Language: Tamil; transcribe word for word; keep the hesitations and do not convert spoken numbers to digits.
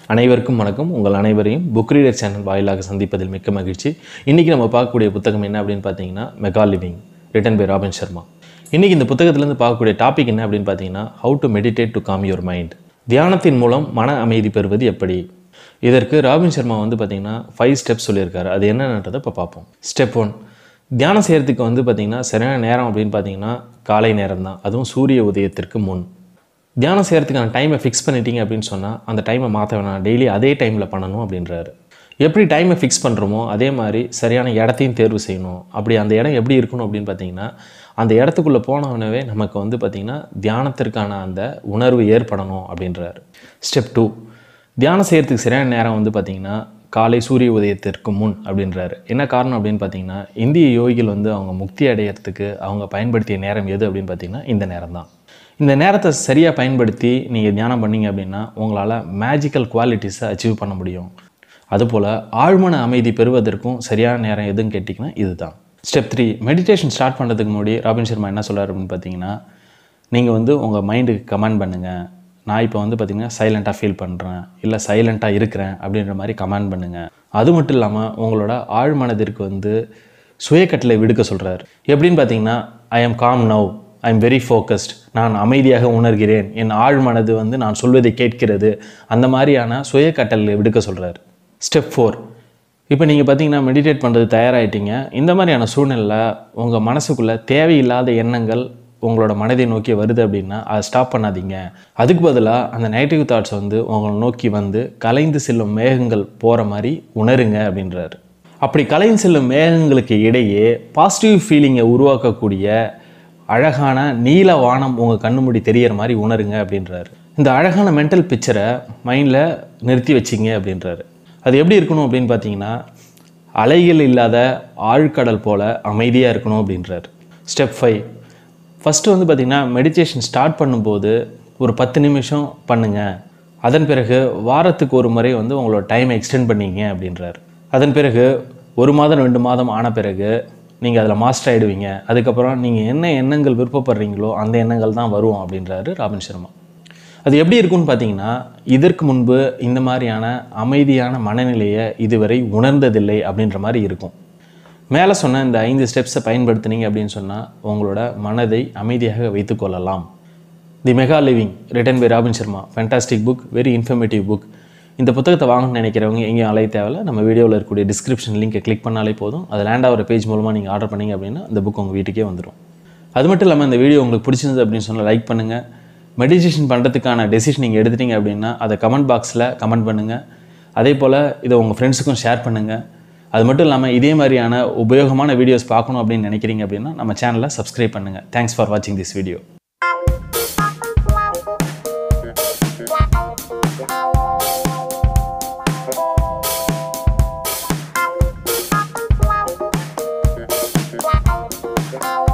அனைவருக்கும் வணக்கம். உங்கள் அனைவரையும் புக் ரீடர் சேனல் வாயிலாக சந்திப்பதில் மிக்க மகிழ்ச்சி. இன்றைக்கி நம்ம பார்க்கக்கூடிய புத்தகம் என்ன அப்படின்னு பார்த்தீங்கன்னா MegaLiving, written by Robin Sharma. இன்றைக்கி இந்த புத்தகத்திலேருந்து பார்க்கக்கூடிய டாபிக் என்ன அப்படின்னு பார்த்தீங்கன்னா how to meditate to calm your mind. தியானத்தின் மூலம் மன அமைதி பெறுவது எப்படி. இதற்கு ராபின் சர்மா வந்து பார்த்திங்கன்னா ஃபைவ் ஸ்டெப்ஸ் சொல்லியிருக்காரு. அது என்னன்றதை இப்போ பார்ப்போம். ஸ்டெப் ஒன், தியானம் செய்கிறதுக்கு வந்து பார்த்திங்கன்னா சரியான நேரம் அப்படின்னு பார்த்தீங்கன்னா காலை நேரம் தான், அதுவும் சூரிய உதயத்திற்கு முன். தியானம் செய்கிறதுக்கான டைமை ஃபிக்ஸ் பண்ணிட்டீங்க அப்படின்னு சொன்னால் அந்த டைமை மாற்ற வேணாம், டெய்லி அதே டைமில் பண்ணணும் அப்படின்றாரு. எப்படி டைமை ஃபிக்ஸ் பண்ணுறோமோ அதே மாதிரி சரியான இடத்தையும் தேர்வு செய்யணும். அப்படி அந்த இடம் எப்படி இருக்கணும் அப்படின்னு பார்த்தீங்கன்னா அந்த இடத்துக்குள்ளே போனவனவே நமக்கு வந்து பார்த்திங்கன்னா தியானத்திற்கான அந்த உணர்வு ஏற்படணும் அப்படின்றாரு. ஸ்டெப் டூ, தியானம் செய்கிறதுக்கு சரியான நேரம் வந்து பார்த்திங்கன்னா காலை சூரிய உதயத்திற்கு முன் அப்படின்றாரு. என்ன காரணம் அப்படின்னு பார்த்தீங்கன்னா இந்திய யோகிகள் வந்து அவங்க முக்தி அடையிறதுக்கு அவங்க பயன்படுத்திய நேரம் எது அப்படின்னு பார்த்தீங்கன்னா இந்த நேரம் தான். இந்த நேரத்தை சரியாக பயன்படுத்தி நீங்கள் தியானம் பண்ணிங்க அப்படின்னா உங்களால் மேஜிக்கல் குவாலிட்டிஸை அச்சீவ் பண்ண முடியும். அதுபோல் ஆழ்மன அமைதி பெறுவதற்கும் சரியான நேரம் எதுன்னு கேட்டிங்கன்னா இதுதான். ஸ்டெப் த்ரீ, மெடிடேஷன் ஸ்டார்ட் பண்ணுறதுக்கு முன்னாடி ராபின் சர்மா என்ன சொல்கிறார் அப்படின்னு பார்த்தீங்கன்னா நீங்கள் வந்து உங்கள் மைண்டுக்கு கமெண்ட் பண்ணுங்கள். நான் இப்போ வந்து பார்த்திங்கன்னா சைலண்ட்டாக ஃபீல் பண்ணுறேன், இல்லை சைலண்ட்டாக இருக்கிறேன் அப்படின்ற மாதிரி கமெண்ட் பண்ணுங்கள். அது மட்டும் இல்லாமல் உங்களோட ஆழ்மனதிற்கு வந்து சுயக்கட்டளை விடுக்க சொல்கிறார். எப்படின்னு பார்த்தீங்கன்னா I am calm now, I am very focused, நான் அமைதியாக உணர்கிறேன், என் ஆழ்மனது வந்து நான் சொல்வதை கேட்கிறது, அந்த மாதிரியான சுய கட்டளை விடுக்க சொல்கிறார். ஸ்டெப் ஃபோர், இப்போ நீங்கள் பார்த்தீங்கன்னா மெடிடேட் பண்ணுறது தயாராகிட்டீங்க. இந்த மாதிரியான சூழ்நிலையில் உங்கள் மனசுக்குள்ளே தேவையில்லாத எண்ணங்கள் உங்களோட மனதை நோக்கி வருது அப்படின்னா அதை ஸ்டாப் பண்ணாதீங்க. அதுக்கு பதிலாக அந்த நெகட்டிவ் தாட்ஸ் வந்து உங்களை நோக்கி வந்து கலைந்து செல்லும் மேகங்கள் போகிற மாதிரி உணருங்க அப்படின்றாரு. அப்படி கலைந்து செல்லும் மேகங்களுக்கு இடையே பாசிட்டிவ் ஃபீலிங்கை உருவாக்கக்கூடிய அழகான நீல வானம் உங்கள் கண்ணு மூடி தெரிகிற மாதிரி உணருங்க அப்படின்றாரு. இந்த அழகான மென்டல் பிக்சரை மைண்டில் நிறுத்தி வச்சிங்க அப்படின்றாரு. அது எப்படி இருக்கணும் அப்படின்னு பார்த்தீங்கன்னா அலைகள் இல்லாத ஆழ்கடல் போல் அமைதியாக இருக்கணும் அப்படின்றாரு. ஸ்டெப் ஃபைவ், ஃபஸ்ட்டு வந்து பார்த்திங்கன்னா மெடிடேஷன் ஸ்டார்ட் பண்ணும்போது ஒரு பத்து நிமிஷம் பண்ணுங்கள். அதன் பிறகு வாரத்துக்கு ஒரு முறை வந்து உங்களோட டைமை எக்ஸ்டெண்ட் பண்ணிங்க அப்படின்றாரு. அதன் பிறகு ஒரு மாதம் ரெண்டு மாதம் ஆன பிறகு நீங்கள் அதில் மாஸ்டர் ஆகிடுவீங்க. அதுக்கப்புறம் நீங்கள் என்ன எண்ணங்கள் விருப்பப்படுறீங்களோ அந்த எண்ணங்கள் தான் வரும் அப்படின்றாரு ராபின் சர்மா. அது எப்படி இருக்குன்னு பார்த்தீங்கன்னா இதற்கு முன்பு இந்த மாதிரியான அமைதியான மனநிலையை இதுவரை உணர்ந்ததில்லை அப்படின்ற மாதிரி இருக்கும். மேலே சொன்ன இந்த ஐந்து ஸ்டெப்ஸை பயன்படுத்தினீங்க அப்படின்னு சொன்னால் உங்களோட மனதை அமைதியாக வைத்துக்கொள்ளலாம். The MegaLiving, written by Robin Sharma, fantastic book, very informative book. இந்த புத்தகத்தை வாங்கணும்னு நினைக்கிறவங்க எங்கேயும் அலைய தேவையில்ல, நம்ம வீடியோவில் இருக்கக்கூடிய டிஸ்கிரிப்ஷன் லிங்கை கிளிக் பண்ணாலே போதும். அது லேண்ட் ஆகிற பேஜ் மூலமாக நீங்கள் ஆர்டர் பண்ணிங்க அப்படின்னா இந்த புக் உங்கள் வீட்டுக்கே வந்துடும். அது மட்டும் இல்லாமல் இந்த வீடியோ உங்களுக்கு பிடிச்சிருந்தது அப்படின்னு சொன்னால் லைக் பண்ணுங்கள். மெடிடேஷன் பண்ணுறதுக்கான டெசிஷன் நீங்கள் எடுத்துட்டீங்க அப்படின்னா அதை கமெண்ட் பாக்ஸில் கமெண்ட் பண்ணுங்கள். அதே போல் இதை உங்கள் ஃப்ரெண்ட்ஸுக்கும் ஷேர் பண்ணுங்கள். அது மட்டும் இல்லாமல் இதே மாதிரியான உபயோகமான வீடியோஸ் பார்க்கணும் அப்படின்னு நினைக்கிறீங்க அப்படின்னா நம்ம சேனலை சப்ஸ்கிரைப் பண்ணுங்கள். தேங்க்ஸ் ஃபார் வாட்சிங் திஸ் வீடியோ. Wow.